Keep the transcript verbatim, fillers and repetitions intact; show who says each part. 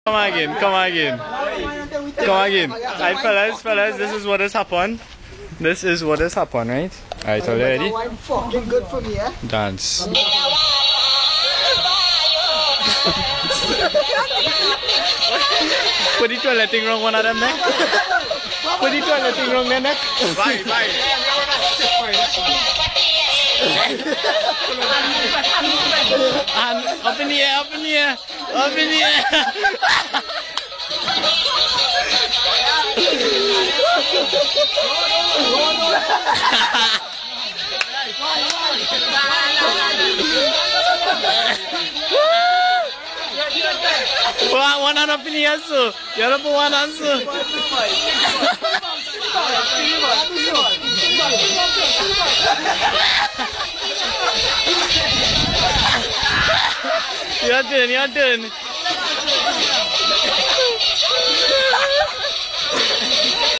Speaker 1: Come again, come again. Come again. Alright, fellas, fellas, this is what has happened. This is what has happened, right? Alright, are you ready?
Speaker 2: Fucking good for me, eh?
Speaker 1: Dance. Put the toileting wrong one of them neck. Put the toileting wrong their neck.
Speaker 3: Bye, bye.
Speaker 1: And up in the air, up in the air, up in the air. One, one hand up in the air, sir. You have to put one hand, sir. Your turn, your turn.